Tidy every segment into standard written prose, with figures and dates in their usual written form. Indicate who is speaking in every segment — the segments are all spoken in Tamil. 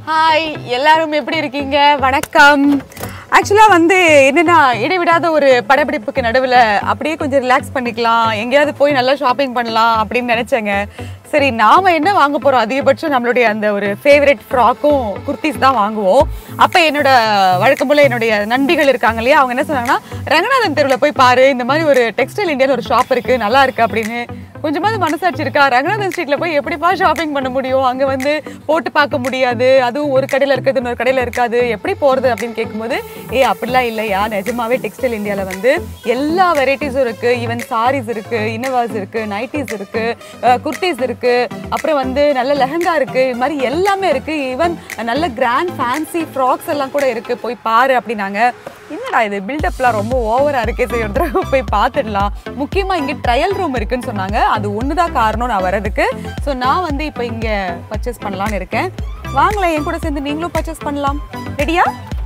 Speaker 1: ஹாய் எல்லாரும் எப்படி இருக்கீங்க? வணக்கம். ஆக்சுவலா என்னன்னா இடைவிடாத ஒரு படப்பிடிப்புக்கு நடுவில் அப்படியே கொஞ்சம் ரிலாக்ஸ் பண்ணிக்கலாம், எங்கேயாவது போய் நல்லா ஷாப்பிங் பண்ணலாம் அப்படின்னு நினைச்சேங்க. சரி, நாம என்ன வாங்க போறோம்? அதிகபட்சம் நம்மளுடைய அந்த ஒரு ஃபேவரட் ஃப்ராக்கும் குர்த்திஸ் தான் வாங்குவோம். அப்போ என்னோட வழக்கம் போல என்னுடைய நண்பிகள் இருக்காங்க இல்லையா, அவங்க என்ன சொன்னாங்கன்னா, ரங்கநாதன் தெருவில் போய் பாரு, இந்த மாதிரி ஒரு டெக்ஸ்டைல் இந்தியாவில் ஒரு ஷாப் இருக்கு, நல்லா இருக்கு அப்படின்னு. கொஞ்சமாவது மனசாட்சி இருக்கா? ரங்கநாதன் ஸ்ட்ரீட்ல போய் எப்படிப்பா ஷாப்பிங் பண்ண முடியும்? அங்க போட்டு பார்க்க முடியாது, அதுவும் ஒரு கடையில இருக்கிறது இன்னொரு கடையில இருக்காது, எப்படி போறது அப்படின்னு கேட்கும்போது, அப்படிலாம் இல்லையா, நிஜமாவே டெக்ஸ்டைல் இந்தியாவில் எல்லா வெரைட்டிஸும் இருக்கு. ஈவன் சாரீஸ் இருக்கு, இன்னவாஸ் இருக்கு, நைட்டிஸ் இருக்கு, குர்த்திஸ் இருக்கு, அப்புறம் நல்ல லெஹங்கா இருக்கு, இது மாதிரி எல்லாமே இருக்கு. ஈவன் நல்ல கிராண்ட் ஃபேன்சி ஃப்ராக்ஸ் எல்லாம் கூட இருக்கு, போய் பாரு அப்படின்னாங்க. என்னடா இது பில்டப்லாம் ரொம்ப ஓவரா இருக்கே, சரி ஒரு தடவை போய் பார்த்துடலாம். முக்கியமா இங்க ட்ரையல் ரூம் இருக்குன்னு சொன்னாங்க, அது ஒண்ணுதான் காரணம் நான் வர்றதுக்கு. ஸோ நான் இப்போ இங்க பர்ச்சேஸ் பண்ணலான்னு இருக்கேன். வாங்கலாம், என் கூட சேர்ந்து நீங்களும் பர்ச்சேஸ் பண்ணலாம். ரெடியா?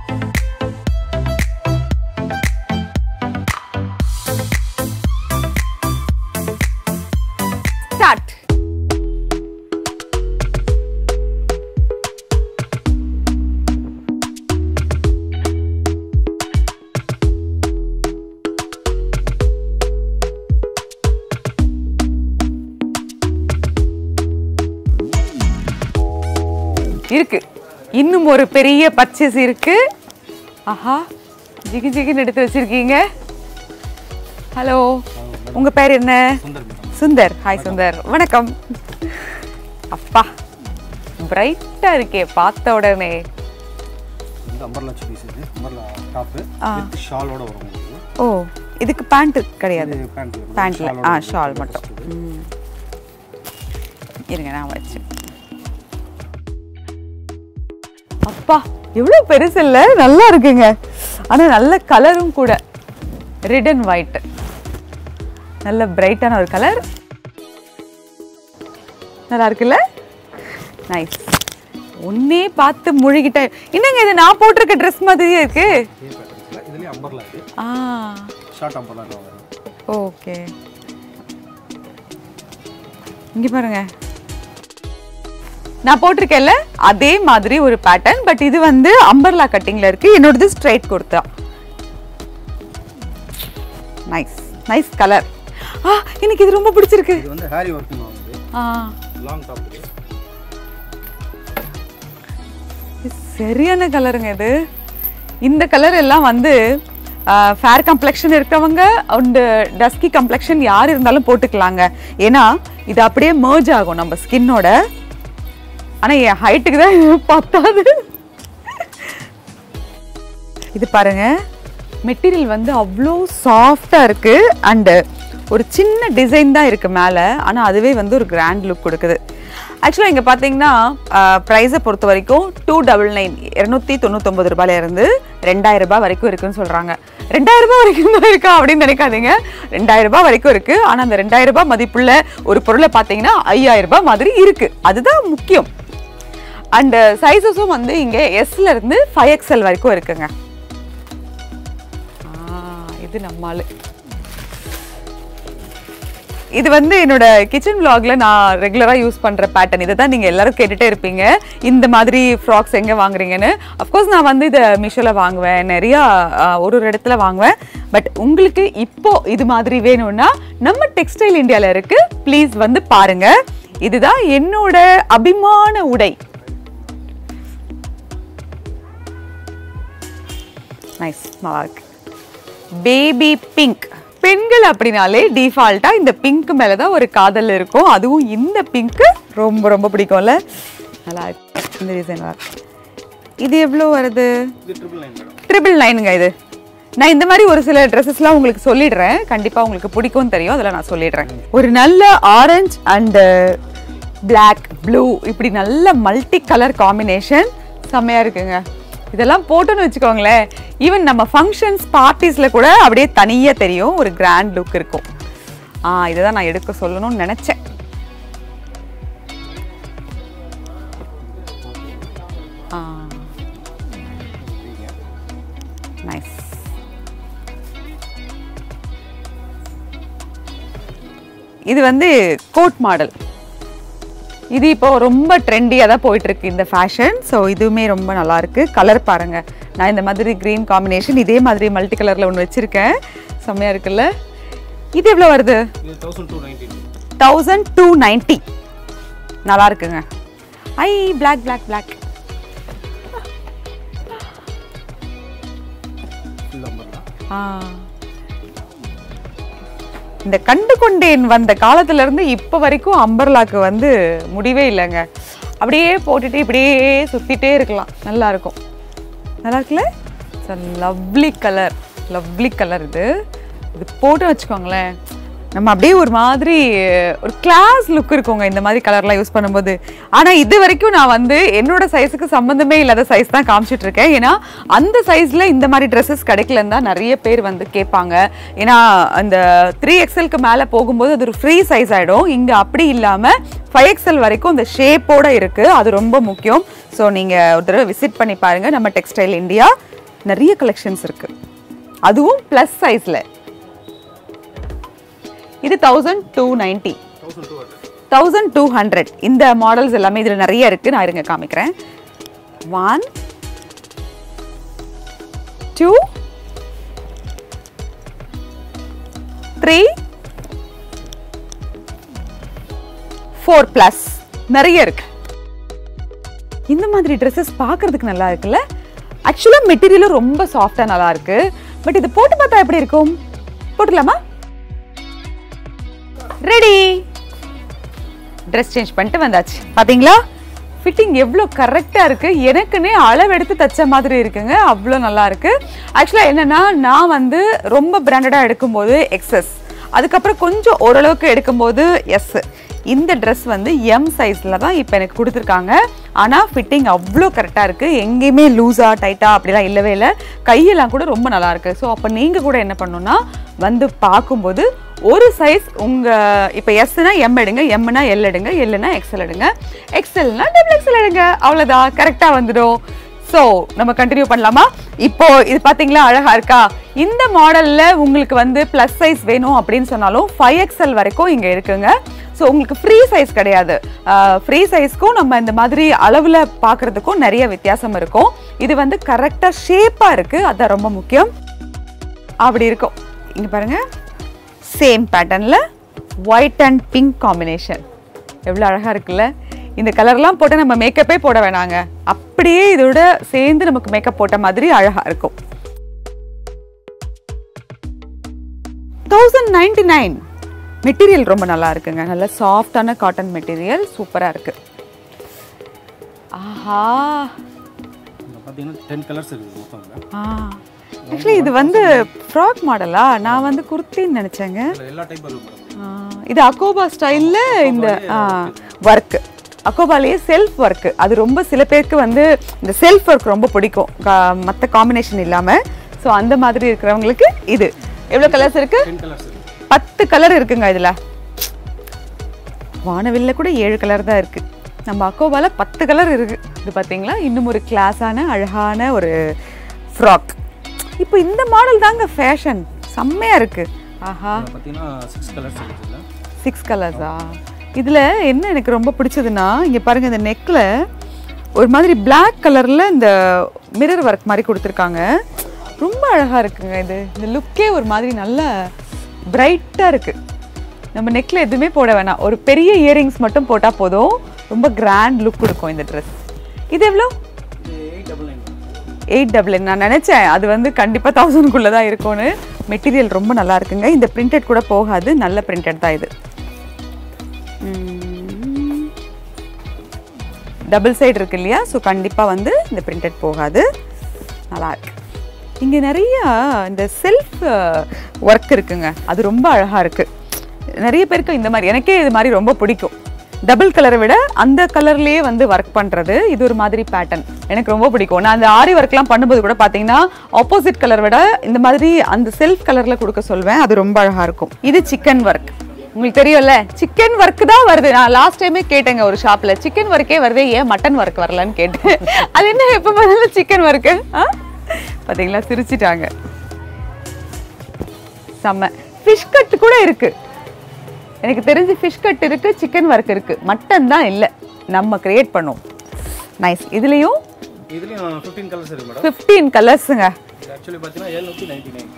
Speaker 1: ஸ்டார்ட். இருக்கு, இன்னும் ஒரு பெரிய பர்ச்சேஸ் இருக்கு. ஆஹா, ஜிகி ஜிகின்னு எடுத்து வச்சிருக்கீங்க. ஹலோ, உங்க பேர் என்ன? சுந்தர். ஹாய் சுந்தர், வணக்கம். அப்பா பிரைட்டா இருக்கே பார்த்த உடனே. ஓ, இதுக்கு பேண்ட் கிடையாது, பேண்ட்ல ஷால் மட்டும். இருங்க நான் வச்சு. அப்பா எவ்வளவு பெருசு இல்ல, நல்லா இருக்குங்க. ஆனா நல்ல கலரும் கூட, ரெட் அண்ட் ஒயிட், நல்ல பிரைட்டான ஒரு கலர், நல்லா இருக்குல்ல? நைஸ். ஒன்னே பார்த்து முழுகிட்டேன். என்னங்க இது நான் போட்டிருக்க ட்ரெஸ் மாதிரியே இருக்கு. ஓகே, இங்க பாருங்க, நான் போட்டிருக்கேன்ல அதே மாதிரி ஒரு பேட்டர்ன். பட் இது அம்பர்லா கட்டிங்ல இருக்கு, என்னோடது straight kurta. Nice nice colour. எனக்கு இது ரொம்ப பிடிச்சிருக்கு. இது ஹேரி வர்க்கிங் ஆகுது. Long top. இது சரியான கலருங்க. இது இந்த கலர் எல்லாம் ஃபேர் கம்ப்ளெக்ஷன் இருக்கிறவங்க அண்ட் டஸ்கி கம்ப்ளெக்ஷன் யார் இருந்தாலும் போட்டுக்கலாங்க. ஏன்னா இது அப்படியே மர்ஜ் ஆகும் நம்ம ஸ்கின்னோட. ஆனா என் ஹைட்டுக்கு தான் பத்தாது. இது பாருங்க, மெட்டீரியல் அவ்வளோ சாஃப்டா இருக்கு. அண்ட் ஒரு சின்ன டிசைன் தான் இருக்கு மேல, ஆனா அதுவே ஒரு கிராண்ட் லுக் கொடுக்குது. ஆக்சுவலா இங்க பாத்தீங்கன்னா பிரைஸை பொறுத்த வரைக்கும் 299 299 ரூபாயில இருந்து 2000 ரூபாய் வரைக்கும் இருக்குன்னு சொல்றாங்க. 2000 ரூபாய் வரைக்கும் தான் இருக்கா அப்படின்னு நினைக்காதீங்க, 2000 ரூபாய் வரைக்கும் இருக்கு. ஆனா அந்த 2000 ரூபாய் மதிப்புள்ள ஒரு பொருளை பாத்தீங்கன்னா 5000 ரூபாய் மாதிரி இருக்கு, அதுதான் முக்கியம். அண்ட் சைஸஸும் இங்க எஸ்ல இருந்து 5XL வரைக்கும் இருக்குங்க. இது நம்மால இது என்னோட கிச்சன் vlogல நான் ரெகுலரா யூஸ் பண்ற பேட்டர்ன். இதை தான் நீங்க எல்லாரும் கேட்டுட்டே இருப்பீங்க, இந்த மாதிரி ஃப்ராக்ஸ் எங்க வாங்குறீங்கன்னு. அஃப்கோர்ஸ் நான் இதை மீஷோல வாங்குவேன், நிறைய ஒரு இடத்துல வாங்குவேன். பட் உங்களுக்கு இப்போ இது மாதிரி வேணும்னா நம்ம டெக்ஸ்டைல் இந்தியால இருக்கு, ப்ளீஸ் பாருங்க. இதுதான் என்னோட அபிமான உடை. நைஸ், நல்லா இருக்கு. Baby pink. பெண்கள் அப்படினாலே டிஃபால்ட்டா இந்த பிங்க் மேலதான் ஒரு காதல் இருக்கும். அதுவும் இந்த பிங்க் ரொம்ப ரொம்ப பிடிக்கும்ல, நல்லா இருக்கு. இந்த டிசைன் நல்லா இருக்கு. இது எவ்வளவு வருது? 999ங்க. இது நான் இந்த மாதிரி ஒரு சில ட்ரெஸ்ஸஸ்லாம் உங்களுக்கு சொல்லிடுறேன், கண்டிப்பா உங்களுக்கு பிடிக்கும்னு தெரியும், அதெல்லாம் நான் சொல்லிடுறேன். ஒரு நல்ல ஆரஞ்சு அண்ட் பிளாக் ப்ளூ, இப்படி நல்ல மல்டி கலர் காம்பினேஷன் செம்மையா இருக்குங்க. இதெல்லாம் போட்டோன்னு வச்சுக்கோங்களேன், ஈவன் நம்ம ஃபங்க்ஷன்ஸ் பார்ட்டிஸ்ல கூட அப்படியே தனியா தெரியும், ஒரு கிராண்ட் லுக் இருக்கும். இதுதான் நான் எடுக்க சொல்லணும்னு நினைச்சேன். நைஸ். இது கோட் மாடல். இது இப்போ ரொம்ப ட்ரெண்டியா தான் போயிட்டு இருக்கு இந்த ஃபேஷன். ஸோ இதுவுமே ரொம்ப நல்லா இருக்கு. கலர் பாருங்க, நான் இந்த மாதிரி கிரீன் காம்பினேஷன் இதே மாதிரி மல்டி கலர்ல ஒன்று வச்சிருக்கேன். செம்மையா இருக்குல்ல. இது எவ்வளோ வருது? 1290. நல்லா இருக்குங்க. ஐ பிளாக் பிளாக் பிளாக். இந்த கண்டு கொண்டேன் வந்த காலத்துல இருந்து இப்ப வரைக்கும் அம்பர்லாக்கு வந்து முடிவே இல்லைங்க. அப்படியே போட்டுட்டு இப்படியே சுத்திட்டே இருக்கலாம். நல்லா இருக்கும். நல்லா இருக்குல்ல? Lovely colour, lovely colour. இது போட்டு வச்சுக்கோங்களேன், நம்ம அப்படியே ஒரு மாதிரி ஒரு கிளாஸ் லுக் இருக்குங்க இந்த மாதிரி கலர்லாம் யூஸ் பண்ணும்போது. ஆனால் இது வரைக்கும் நான் வந்து என்னோட சைஸுக்கு சம்மந்தமே இல்லாத சைஸ் தான் காமிச்சிட்டு இருக்கேன். ஏன்னா அந்த சைஸில் இந்த மாதிரி ட்ரெஸ்ஸஸ் கிடைக்கலன்னு தான் நிறைய பேர் வந்து கேட்பாங்க. ஏன்னா அந்த 3XLக்கு மேலே போகும்போது அது ஒரு ஃப்ரீ சைஸ் ஆகிடும். இங்கே அப்படி இல்லாமல் 5XL வரைக்கும் இந்த ஷேப்போடு இருக்குது. அது ரொம்ப முக்கியம். ஸோ நீங்கள் ஒரு தடவை விசிட் பண்ணி பாருங்கள். நம்ம டெக்ஸ்டைல் இந்தியா நிறைய கலெக்ஷன்ஸ் இருக்குது, அதுவும் ப்ளஸ் சைஸில். இது 1290, 1200. இந்த மாடல்ஸ் எல்லாமே இதில் நிறைய இருக்கு. நான் இருங்க காமிக்கிறேன். 1 2 3 4 பிளஸ் நிறைய இருக்கு. இந்த மாதிரி ட்ரெஸ்ஸஸ் பார்க்கறதுக்கு நல்லா இருக்குல்ல. ஆக்சுவலாக மெட்டீரியலும் ரொம்ப சாஃப்டா நல்லா இருக்கு. பட் இது போட்டு பார்த்தா எப்படி இருக்கும்? போட்டுலாமா? ரெடி. ட்ரெஸ் சேஞ்ச் பண்ணிட்டு வந்தாச்சு. பாத்தீங்களா ஃபிட்டிங் எவ்வளோ கரெக்டாக இருக்குது. எனக்குன்னே அளவெடுத்து தைச்ச மாதிரி இருக்குங்க. அவ்வளோ நல்லா இருக்குது. ஆக்சுவலாக என்னென்னா, நான் வந்து ரொம்ப பிராண்டடாக எடுக்கும்போது எக்ஸஸ், அதுக்கப்புறம் கொஞ்சம் ஓரளவுக்கு எடுக்கும்போது எஸ். இந்த ட்ரெஸ் வந்து எம் சைஸில் தான் இப்போ எனக்கு கொடுத்துருக்காங்க. ஆனால் ஃபிட்டிங் அவ்வளோ கரெக்டாக இருக்குது. எங்கேயுமே லூஸாக டைட்டாக அப்படிலாம் இல்லவே இல்லை. கையெல்லாம் கூட ரொம்ப நல்லா இருக்குது. ஸோ அப்போ நீங்கள் கூட என்ன பண்ணணும்னா, வந்து பார்க்கும்போது ஒரு சைஸ் உங்கள் இப்போ எஸ்னா எம் எடுங்க, எம்னா எல் எடுங்க, எல்னா எக்ஸ்எல் எடுங்க, எக்ஸ்எல்னா டபுள் எக்ஸ்எல் எடுங்க. அவ்வளோதான், கரெக்டாக வந்துடும். ஸோ நம்ம கண்டினியூ பண்ணலாமா? இப்போ இது பார்த்தீங்களா அழகாக இருக்கா? இந்த மாடலில் உங்களுக்கு வந்து ப்ளஸ் சைஸ் வேணும் அப்படின்னு சொன்னாலும் 5XL வரைக்கும் இங்கே இருக்குங்க. ஸோ உங்களுக்கு ஃப்ரீ சைஸ் கிடையாது. ஃப்ரீ சைஸ்க்கும் நம்ம இந்த மாதிரி அளவில் பார்க்குறதுக்கும் நிறைய வித்தியாசம் இருக்கும். இது வந்து கரெக்டாக ஷேப்பாக இருக்குது, அதுதான் ரொம்ப முக்கியம். அப்படி இருக்கும். இங்கே பாருங்கள், சேம் பேட்டர்னில் ஒயிட் அண்ட் பிங்க் காம்பினேஷன் எவ்வளோ அழகாக இருக்குல்ல. இந்த கலர்லாம் போட்டு நம்ம மேக்கப்பே போட வேணாங்க, அப்படியே இதோட சேர்ந்து நமக்கு மேக்கப் போட்ட மாதிரி அழகாக இருக்கும். 1099. மெட்டீரியல் ரொம்ப நல்லா இருக்குங்க. நல்ல சாஃப்டான காட்டன் மெட்டீரியல், சூப்பராக இருக்கு. ஆஹா,
Speaker 2: பார்த்தீங்கன்னா 10 கலர்ஸ் இருக்கு மொத்தம்ல.
Speaker 1: ஆக்சுவலி இது வந்து ஃப்ராக் மாடலா? நான் வந்து குர்த்தின்னு நினைச்சேங்க.
Speaker 2: எல்லா டைப் இருக்கு.
Speaker 1: இது அகோபா ஸ்டைல்ல இந்த ஒர்க், அகோபாலேயே செல்ஃப் ஒர்க். அது ரொம்ப சில பேருக்கு வந்து இந்த செல்ஃப் ஒர்க் ரொம்ப பிடிக்கும், மற்ற காம்பினேஷன் இல்லாமல். ஸோ அந்த மாதிரி இருக்கிறவங்களுக்கு இது. எவ்வளோ கலர்ஸ் இருக்கு? 10 கலர் இருக்குங்க. இதில் வானவில்ல கூட 7 கலர் தான் இருக்கு. நம்ம அக்கோபால 10 கலர் இருக்கு. இது பார்த்தீங்களா, இன்னும் ஒரு கிளாஸான அழகான ஒரு ஃப்ராக். இப்போ இந்த மாடல் தாங்க ஃபேஷன், செம்மையா இருக்கு. ஆஹா,
Speaker 2: பார்த்தீங்கன்னா 6 கலர்ஸ் இருக்குல்ல.
Speaker 1: 6 கலர்ஸா? இதில் என்ன எனக்கு ரொம்ப பிடிச்சதுன்னா, இங்கே பாருங்கள், இந்த நெக்கில் ஒரு மாதிரி பிளாக் கலரில் இந்த மிரர் ஒர்க் மாதிரி கொடுத்துருக்காங்க. ரொம்ப அழகாக இருக்குங்க. இது இந்த லுக்கே ஒரு மாதிரி நல்ல பிரைட்டாக இருக்குது. நம்ம நெக்கில் எதுவுமே போட வேணாம், ஒரு பெரிய இயரிங்ஸ் மட்டும் போட்டால் போதும், ரொம்ப கிராண்ட் லுக் கொடுக்கும் இந்த ட்ரெஸ். இது எவ்வளோ? 899. நான் நினச்சேன் அது வந்து கண்டிப்பாக 1000க்குள்ளே தான் இருக்கும்னு. மெட்டீரியல் ரொம்ப நல்லா இருக்குங்க. இந்த பிரிண்டட் கூட போகாது, நல்ல பிரிண்டட் தான் இது. டபுள் சைடு இருக்கு இல்லையா, ஸோ கண்டிப்பாக வந்து இந்த பிரிண்டட் போகாது, நல்லா இருக்கு. இங்கே நிறைய இந்த செல்ஃப் ஒர்க் இருக்குங்க, அது ரொம்ப அழகாக இருக்குது. நிறைய பேருக்கு இந்த மாதிரி, எனக்கே இது மாதிரி ரொம்ப பிடிக்கும். டபுள் கலரை விட அந்த கலர்லேயே வந்து ஒர்க் பண்ணுறது, இது ஒரு மாதிரி பேட்டர்ன் எனக்கு ரொம்ப பிடிக்கும். நான் அந்த ஆரி ஒர்க்லாம் பண்ணும்போது கூட பார்த்தீங்கன்னா ஆப்போசிட் கலர் விட இந்த மாதிரி அந்த செல்ஃப் கலரில் கொடுக்க சொல்வேன், அது ரொம்ப அழகாக இருக்கும். இது சிக்கன் ஒர்க், உங்களுக்கு தெரியும்ல, சிக்கன் ஒர்க் தான் வருது. நான் லாஸ்ட் டைமே கேட்டேங்க ஒரு ஷாப்பில், சிக்கன் ஒர்க்கே வருது, ஏன் மட்டன் ஒர்க் வரலன்னு கேட்டேன். அது என்ன எப்போ பார்த்தாலும் சிக்கன் ஒர்க்கு? பார்த்தீங்களா, சிரிச்சிட்டாங்க. செம்ம. ஃபிஷ் கட் கூட இருக்கு, எனக்கு தெரிஞ்சு ஃபிஷ் கட் இருக்கு, சிக்கன் ஒர்க் இருக்கு, மட்டன் தான் இல்லை. நம்ம கிரியேட் பண்ணுவோம். நைஸ். இதுலயும்
Speaker 2: 15 கலர்ஸ் இருக்கு மேடம்.
Speaker 1: 15 கலர்ஸ்ங்க.
Speaker 2: ஆக்சுவலி பாத்தீங்கன்னா 799.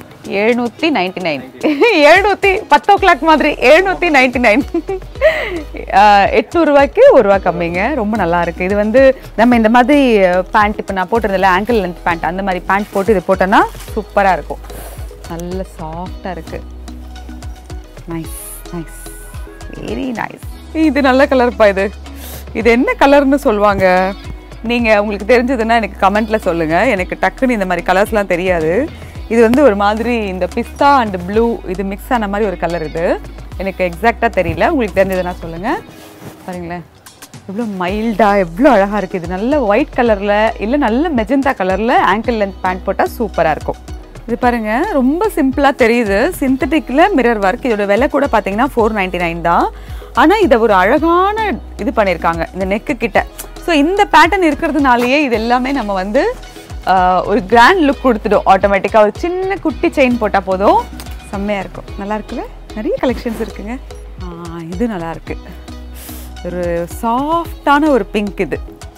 Speaker 1: 710 o'clock மாதிரி 799. 800 ரூபாய்க்கு 1 ரூபா கம்மிங்க. ரொம்ப நல்லா இருக்கு. இது வந்து நம்ம இந்த மாதிரி பேண்ட் இப்போ நான் போட்டிருந்தேன்ல ஆங்கிள் லென்த் பேண்ட் அந்த மாதிரி பேண்ட் போட்டு இது போட்டோன்னா சூப்பராக இருக்கும். நல்ல சாஃப்டாக இருக்கு. Nice nice very nice. இது நல்ல கலர்ப்பா. இது என்ன கலர்னு சொல்லுவாங்க? நீங்கள் உங்களுக்கு தெரிஞ்சதுன்னா எனக்கு கமெண்ட்டில் சொல்லுங்கள். எனக்கு டக்குன்னு இந்த மாதிரி கலர்ஸ்லாம் தெரியாது. இது வந்து ஒரு மாதிரி இந்த பிஸ்தா அண்ட் ப்ளூ இது மிக்ஸ் ஆன மாதிரி ஒரு கலர். இது எனக்கு எக்ஸாக்டாக தெரியல. உங்களுக்கு தெரிஞ்சதுன்னா சொல்லுங்கள். பாருங்களேன் எவ்வளோ மைல்டாக எவ்வளோ அழகாக இருக்குது. இது நல்ல ஒயிட் கலரில் இல்லை நல்ல மெஜந்தா கலரில் ஆங்கிள் லென்த் பேண்ட் போட்டால் சூப்பராக இருக்கும். இது பாருங்கள் ரொம்ப சிம்பிளாக தெரியுது. சிந்தட்டிக்கில் மிரர் ஒர்க். இதோட விலை கூட பார்த்தீங்கன்னா 499 தான். ஆனால் இதை ஒரு அழகான இது பண்ணியிருக்காங்க இந்த நெக்கு கிட்ட. ஸோ இந்த பேட்டர்ன் இருக்கிறதுனாலேயே இது எல்லாமே நம்ம வந்து ஒரு கிராண்ட் லுக் கொடுத்துடும் ஆட்டோமேட்டிக்காக. ஒரு சின்ன குட்டி செயின் போட்டால் போதும் செம்மையாக இருக்கும். நல்லா இருக்குல்ல? நிறைய கலெக்ஷன்ஸ் இருக்குங்க. இது நல்லா இருக்கு. ஒரு சாஃப்டான ஒரு பிங்க். இது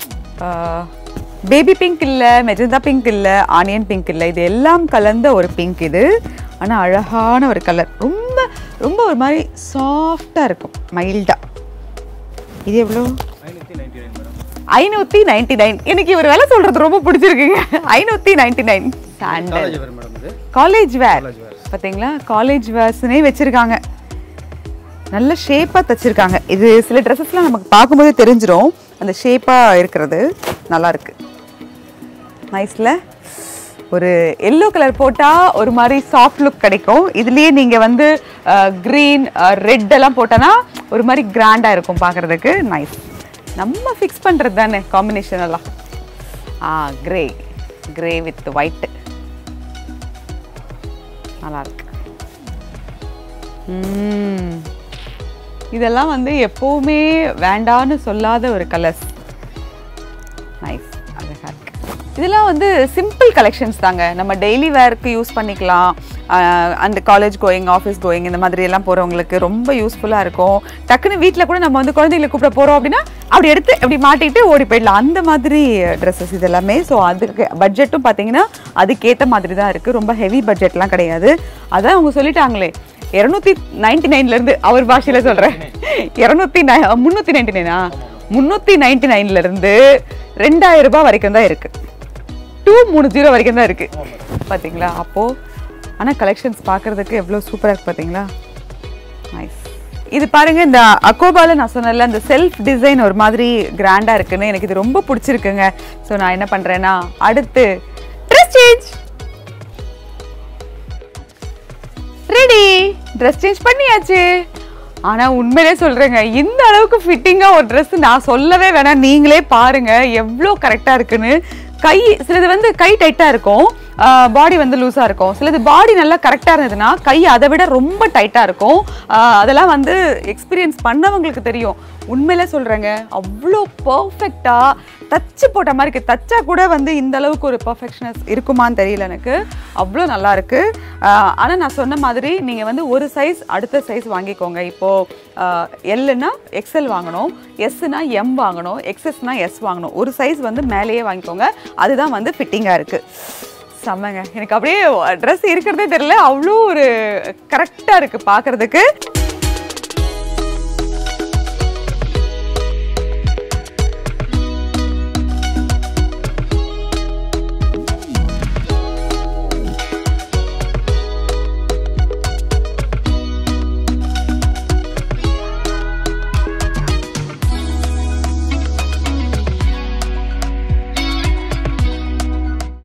Speaker 1: பேபி பிங்க் இல்லை, மெஜந்தா பிங்க் இல்லை, ஆனியன் பிங்க் இல்லை, இது எல்லாம் கலந்த ஒரு பிங்க் இது. ஆனால் அழகான ஒரு கலர். ரொம்ப ரொம்ப ஒரு மாதிரி சாஃப்டாக இருக்கும் மைல்டாக. இது எவ்வளோ? 599. எனக்கு இவர் வேலை சொல்றது ரொம்ப பிடிச்சிருக்குங்க. 599 சாண்டல் காலேஜ் வேர். பார்த்தீங்களா காலேஜ் வேர்ஸ்னே வச்சிருக்காங்க. நல்ல ஷேப்பாக தச்சிருக்காங்க. இது சில ட்ரெஸ்ஸஸ்லாம் நமக்கு பார்க்கும்போதே தெரிஞ்சிடும் அந்த ஷேப்பாக இருக்கிறது. நல்லா இருக்கு. நைஸ்ல. ஒரு எல்லோ கலர் போட்டால் ஒரு மாதிரி சாஃப்ட் லுக் கிடைக்கும். இதுலேயே நீங்கள் வந்து க்ரீன் ரெட் எல்லாம் போட்டோன்னா ஒரு மாதிரி கிராண்டாக இருக்கும் பார்க்குறதுக்கு. நைஸ். நம்ம ஃபிக்ஸ் பண்ணுறது தானே காம்பினேஷன் எல்லாம். கிரே வித் ஒயிட் நல்லா இருக்கு. இதெல்லாம் வந்து எப்போவுமே வேண்டான்னு சொல்லாத ஒரு கலர்ஸ். நைஸ் அழகாக இருக்கு. இதெல்லாம் வந்து சிம்பிள் கலெக்ஷன்ஸ் தாங்க. நம்ம டெய்லி வேர்க்கு யூஸ் பண்ணிக்கலாம். அந்த காலேஜ் கோயிங் ஆஃபீஸ் கோயிங் இந்த மாதிரி எல்லாம் போகிறவங்களுக்கு ரொம்ப யூஸ்ஃபுல்லாக இருக்கும். டக்குன்னு வீட்டில் கூட நம்ம வந்து குழந்தைங்களை கூப்பிட போகிறோம் அப்படின்னா அப்படி எடுத்து அப்படி மாட்டிட்டு ஓடி போயிடலாம். அந்த மாதிரி ட்ரெஸ்ஸஸ் இது எல்லாமே. ஸோ அதுக்கு பட்ஜெட்டும் பார்த்தீங்கன்னா அதுக்கேற்ற மாதிரி தான் இருக்குது. ரொம்ப ஹெவி பட்ஜெட்லாம் கிடையாது. அதான் அவங்க சொல்லிட்டாங்களே 299 அவர் பாஷையில் சொல்கிறேன். 399 399 2000 ரூபாய் வரைக்கும் தான் இருக்குது. 230 வரைக்கும் தான் இருக்குது. பார்த்தீங்களா? அப்போது ஆனால் கலெக்ஷன்ஸ் பார்க்குறதுக்கு எவ்வளோ சூப்பராக இருக்குது பார்த்தீங்களா? நைஸ். இது பாருங்கள் இந்த அக்கோபாவில் நான் சொன்னல அந்த செல்ஃப் டிசைன் ஒரு மாதிரி கிராண்டாக இருக்குன்னு எனக்கு இது ரொம்ப பிடிச்சிருக்குங்க. ஸோ நான் என்ன பண்ணுறேன்னா அடுத்து dress change. Ready. Dress change பண்ணியாச்சு. ஆனால் உண்மையிலே சொல்கிறேங்க இந்த அளவுக்கு ஃபிட்டிங்காக ஒரு ட்ரெஸ் நான் சொல்லவே வேணாம். நீங்களே பாருங்கள் எவ்வளோ கரெக்டாக இருக்குன்னு. கை சிலது வந்து கை டைட்டாக இருக்கும், பாடி வந்து லூஸாக இருக்கும். சிலது பாடி நல்லா கரெக்டாக இருந்ததுன்னா கை அதை விட ரொம்ப டைட்டாக இருக்கும். அதெல்லாம் வந்து எக்ஸ்பீரியன்ஸ் பண்ணவங்களுக்கு தெரியும். உண்மையிலே சொல்கிறேங்க அவ்வளோ பர்ஃபெக்டாக தச்சு போட்ட மாதிரி இருக்குது. தச்சா கூட வந்து இந்த அளவுக்கு ஒரு பர்ஃபெக்ஷனஸ் இருக்குமான்னு தெரியல எனக்கு. அவ்வளோ நல்லா இருக்குது. ஆனால் நான் சொன்ன மாதிரி நீங்கள் வந்து ஒரு சைஸ் அடுத்த சைஸ் வாங்கிக்கோங்க. இப்போது எல்லுன்னா எக்ஸ்எல் வாங்கணும், எஸ்னா எம் வாங்கணும், எக்ஸ்எஸ்னா எஸ் வாங்கணும். ஒரு சைஸ் வந்து மேலேயே வாங்கிக்கோங்க. அதுதான் வந்து ஃபிட்டிங்காக இருக்குது. செம்மங்க. எனக்கு அப்படியே ட்ரெஸ் இருக்கிறதே தெரியல. அவ்வளோ ஒரு கரெக்டாக இருக்குது பார்க்குறதுக்கு.